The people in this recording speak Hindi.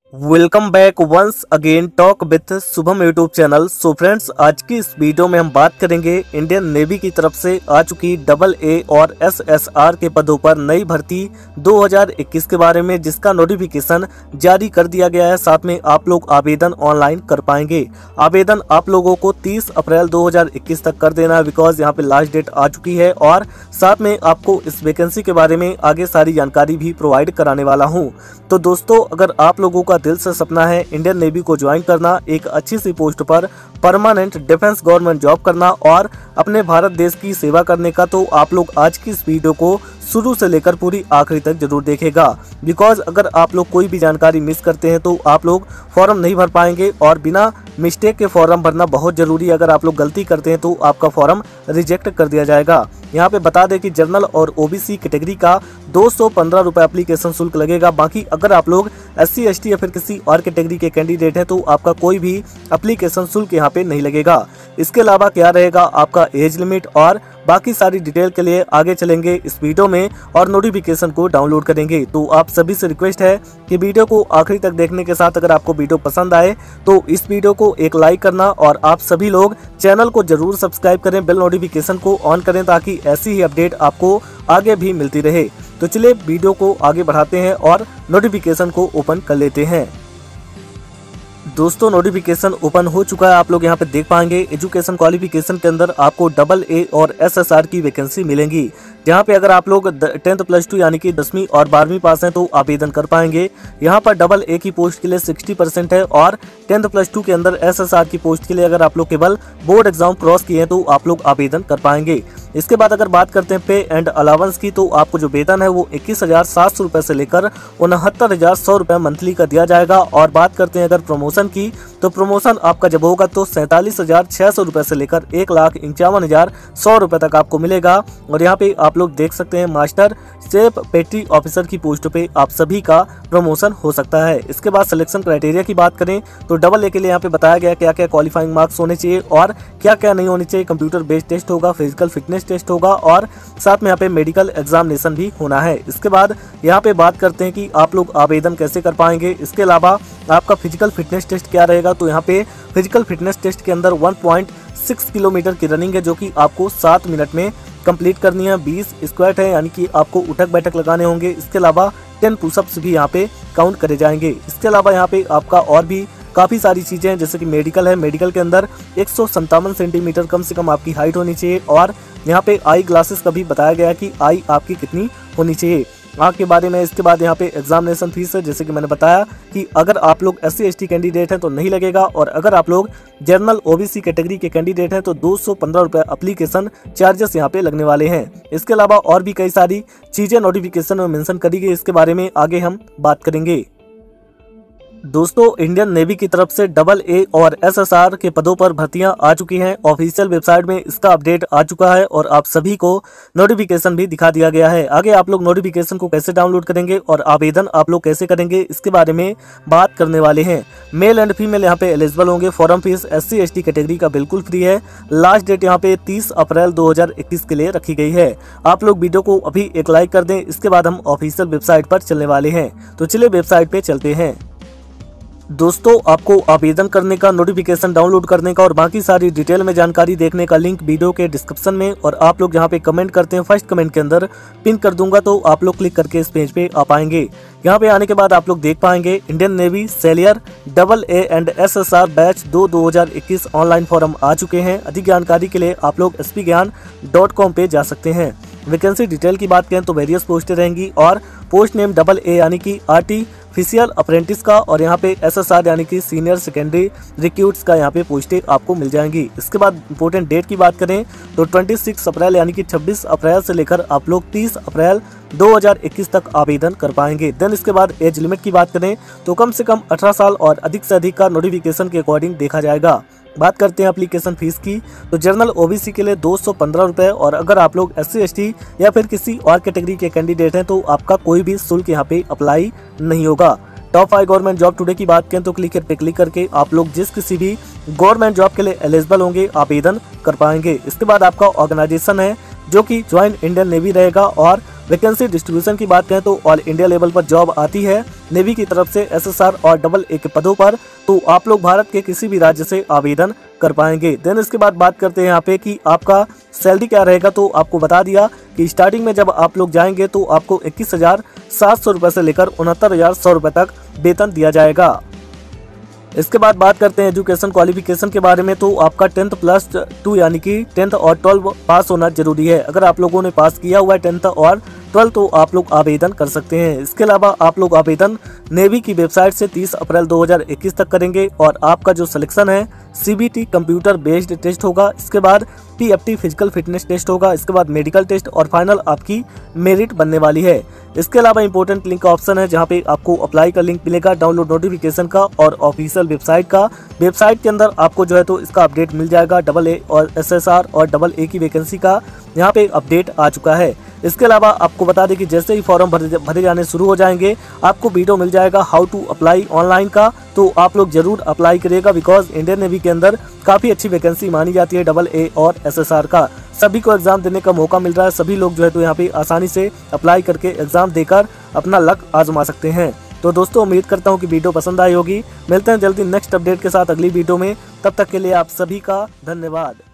Welcome back once again talk with Shubham YouTube channel. So friends, आज की इस वीडियो में हम बात करेंगे इंडियन नेवी की तरफ से आ चुकी AA और SSR के पदों पर नई भर्ती 2021 के बारे में, जिसका नोटिफिकेशन जारी कर दिया गया है। साथ में आप लोग आवेदन ऑनलाइन कर पाएंगे। आवेदन आप लोगों को 30 अप्रैल 2021 तक कर देना है, बिकॉज यहाँ पे लास्ट डेट आ चुकी है। और साथ में आपको इस वैकेंसी के बारे में आगे सारी जानकारी भी प्रोवाइड कराने वाला हूँ। तो दोस्तों, अगर आप लोगों का दिल से सपना है इंडियन नेवी को ज्वाइन करना, एक अच्छी सी पोस्ट पर परमानेंट डिफेंस गवर्नमेंट जॉब करना और अपने भारत देश की सेवा करने का, तो आप लोग आज की इस वीडियो को शुरू से लेकर पूरी आखिरी तक जरूर देखेगा। बिकॉज अगर आप लोग कोई भी जानकारी मिस करते हैं तो आप लोग फॉर्म नहीं भर पाएंगे, और बिना मिस्टेक के फॉर्म भरना बहुत जरूरी है। अगर आप लोग गलती करते हैं तो आपका फॉर्म रिजेक्ट कर दिया जाएगा। यहाँ पे बता दें कि जनरल और OBC कैटेगरी का 215 रुपये एप्लीकेशन शुल्क लगेगा। बाकी अगर आप लोग SC ST या फिर किसी और कैटेगरी के कैंडिडेट हैं तो आपका कोई भी एप्लीकेशन शुल्क यहाँ पे नहीं लगेगा। इसके अलावा क्या रहेगा आपका एज लिमिट और बाकी सारी डिटेल के लिए आगे चलेंगे इस वीडियो में और नोटिफिकेशन को डाउनलोड करेंगे। तो आप सभी से रिक्वेस्ट है कि वीडियो को आखिरी तक देखने के साथ अगर आपको वीडियो पसंद आए तो इस वीडियो को एक लाइक करना, और आप सभी लोग चैनल को जरूर सब्सक्राइब करें, बेल नोटिफिकेशन को ऑन करें ताकि ऐसी ही अपडेट आपको आगे भी मिलती रहे। तो चलिए वीडियो को आगे बढ़ाते हैं और नोटिफिकेशन को ओपन कर लेते हैं। दोस्तों, नोटिफिकेशन ओपन हो चुका है। आप लोग यहाँ पे देख पाएंगे एजुकेशन क्वालिफिकेशन के अंदर आपको AA और SSR की वैकेंसी मिलेंगी, जहाँ पे अगर आप लोग 10th +2 यानी कि 10वीं और 12वीं पास हैं तो आवेदन कर पाएंगे। यहाँ पर AA की पोस्ट के लिए 60% है, और 10th +2 के अंदर SSR की पोस्ट के लिए अगर आप लोग केवल बोर्ड एग्जाम क्रॉस किए हैं तो आप लोग आवेदन कर पाएंगे। इसके बाद अगर बात करते हैं पे एंड अलाउंस की, तो आपको जो वेतन है वो 21,700 रुपये से लेकर 69,100 रुपये मंथली का दिया जाएगा। और बात करते हैं अगर प्रमोशन की, तो प्रमोशन आपका जब होगा तो 47,600 रुपये से लेकर 1,51,100 रुपये तक आपको मिलेगा। और यहाँ पे आप लोग देख सकते हैं मास्टर शेफ पेट्री ऑफिसर की पोस्ट पे आप सभी का प्रमोशन हो सकता है। इसके बाद सिलेक्शन क्राइटेरिया की बात करें तो AA के लिए यहाँ पे बताया गया क्या क्या क्वालिफाइंग मार्क्स होने चाहिए और क्या क्या नहीं होने चाहिए। कंप्यूटर बेस्ड टेस्ट होगा, फिजिकल फिटनेस टेस्ट होगा, और साथ में यहाँ पे मेडिकल एग्जामिनेशन भी होना है। इसके बाद यहाँ पे बात करते हैं कि आप लोग आवेदन कैसे कर पाएंगे। इसके अलावा आपका फिजिकल फिटनेस टेस्ट क्या रहेगा, तो यहाँ पे फिजिकल फिटनेस टेस्ट के अंदर 1.6 किलोमीटर की रनिंग है जो कि आपको 7 मिनट में कंप्लीट करनी है। 20 स्क्वाट है यानी कि आपको उठक बैठक लगाने होंगे। इसके अलावा 10 पुशअप्स भी यहाँ पे काउंट करे जाएंगे। इसके अलावा यहाँ पे आपका और भी काफ़ी सारी चीज़ें हैं, जैसे कि मेडिकल है। मेडिकल के अंदर 157 सेंटीमीटर कम से कम आपकी हाइट होनी चाहिए, और यहाँ पे आई ग्लासेस का भी बताया गया कि आई आपकी कितनी होनी चाहिए आँख के बारे में। इसके बाद यहाँ पे एग्जामिनेशन फीस है, जैसे कि मैंने बताया कि अगर आप लोग SC ST कैंडिडेट हैं तो नहीं लगेगा, और अगर आप लोग जनरल OBC कैटेगरी के कैंडिडेट हैं तो 215 रुपये एप्लीकेशन चार्जेस यहाँ पे लगने वाले हैं। इसके अलावा और भी कई सारी चीज़ें नोटिफिकेशन में मेंशन करी गई, इसके बारे में आगे हम बात करेंगे। दोस्तों, इंडियन नेवी की तरफ से AA और SSR के पदों पर भर्तियां आ चुकी हैं। ऑफिशियल वेबसाइट में इसका अपडेट आ चुका है और आप सभी को नोटिफिकेशन भी दिखा दिया गया है। आगे आप लोग नोटिफिकेशन को कैसे डाउनलोड करेंगे और आवेदन आप लोग कैसे करेंगे, इसके बारे में बात करने वाले हैं। मेल एंड फीमेल यहाँ पे एलिजिबल होंगे। Form fees SC ST category का बिल्कुल फ्री है। लास्ट डेट यहाँ पे 30 अप्रैल 2021 के लिए रखी गई है। आप लोग वीडियो को अभी एक लाइक कर दें, इसके बाद हम ऑफिशियल वेबसाइट पर चलने वाले हैं। तो चलिए वेबसाइट पे चलते हैं। दोस्तों, आपको आवेदन करने का, नोटिफिकेशन डाउनलोड करने का और बाकी सारी डिटेल में जानकारी देखने का लिंक वीडियो के डिस्क्रिप्शन में, और आप लोग यहाँ पे कमेंट करते हैं फर्स्ट कमेंट के अंदर पिन कर दूंगा, तो आप लोग क्लिक करके इस पेज पे आ पाएंगे। यहाँ पे आने के बाद आप लोग देख पाएंगे Indian navy sailor AA and SSR batch 2021 online form आ चुके हैं। अधिक जानकारी के लिए आप लोग spgyan.com पे जा सकते हैं। वैकेंसी डिटेल की बात करें तो वेरियस पोस्टें रहेंगी, और पोस्ट नेम AA यानी कि आर्टिफिशियल अप्रेंटिस का, और यहाँ पे SSR यानी कि सीनियर सेकेंडरी रिक्रूट्स का यहाँ पे पोस्टें आपको मिल जाएंगी। इसके बाद इंपॉर्टेंट डेट की बात करें तो 26 अप्रैल यानी कि 26 अप्रैल से लेकर आप लोग 30 अप्रैल 2021 तक आवेदन कर पाएंगे। देन इसके बाद एज लिमिट की बात करें तो कम से कम 18 साल और अधिक से अधिक का नोटिफिकेशन के अकॉर्डिंग देखा जाएगा। बात करते हैं एप्लीकेशन फीस की, तो जनरल OBC के लिए 215 रुपये, और अगर आप लोग SC ST या फिर किसी और कैटेगरी के कैंडिडेट हैं तो आपका कोई भी शुल्क यहाँ पे अप्लाई नहीं होगा। टॉप 5 गवर्नमेंट जॉब टुडे की बात करें तो क्लिक पे क्लिक करके आप लोग जिस किसी भी गवर्नमेंट जॉब के लिए एलिजिबल होंगे आवेदन कर पाएंगे। इसके बाद आपका ऑर्गेनाइजेशन है जो कि ज्वाइन इंडियन नेवी रहेगा, और वैकेंसी डिस्ट्रीब्यूशन की बात करें तो ऑल इंडिया लेवल पर जॉब आती है नेवी की तरफ से SSR और AA के पदों पर, तो आप लोग भारत के किसी भी राज्य से आवेदन कर पाएंगे। देन इसके बाद बात करते हैं यहाँ पे कि आपका सैलरी क्या रहेगा। तो आपको बता दिया कि स्टार्टिंग में जब आप लोग जाएंगे तो आपको 21,700 रुपये से लेकर 69,100 रुपये तक वेतन दिया जाएगा। इसके बाद बात करते हैं एजुकेशन क्वालिफिकेशन के बारे में। तो आपका 10th+2 यानी कि 10th और 12 पास होना जरूरी है। अगर आप लोगों ने पास किया हुआ है 10th और 12 तो आप लोग आवेदन कर सकते हैं। इसके अलावा आप लोग आवेदन नेवी की वेबसाइट से 30 अप्रैल 2021 तक करेंगे और आपका जो सिलेक्शन है CBT कंप्यूटर बेस्ड टेस्ट होगा, इसके बाद TFT फिजिकल फिटनेस टेस्ट होगा, इसके बाद मेडिकल टेस्ट और फाइनल आपकी मेरिट बनने वाली है। इसके अलावा इंपॉर्टेंट लिंक का ऑप्शन है जहां पे आपको अप्लाई का लिंक मिलेगा, डाउनलोड नोटिफिकेशन का और ऑफिशियल वेबसाइट का। वेबसाइट के अंदर आपको जो है तो इसका अपडेट मिल जाएगा। AA और SSR और AA की वैकेंसी का यहाँ पे अपडेट आ चुका है। इसके अलावा आपको बता दें कि जैसे ही फॉर्म भरे जाने शुरू हो जाएंगे आपको वीडियो मिल जाएगा हाउ टू अप्लाई ऑनलाइन का, तो आप लोग जरूर अप्लाई करिएगा बिकॉज इंडियन नेवी के अंदर काफ़ी अच्छी वैकेंसी मानी जाती है AA और SSR का। सभी को एग्जाम देने का मौका मिल रहा है, सभी लोग जो है तो यहाँ पे आसानी से अप्लाई करके एग्जाम देकर अपना लक आजमा सकते हैं। तो दोस्तों उम्मीद करता हूँ कि वीडियो पसंद आई होगी। मिलते हैं जल्दी नेक्स्ट अपडेट के साथ अगली वीडियो में, तब तक के लिए आप सभी का धन्यवाद।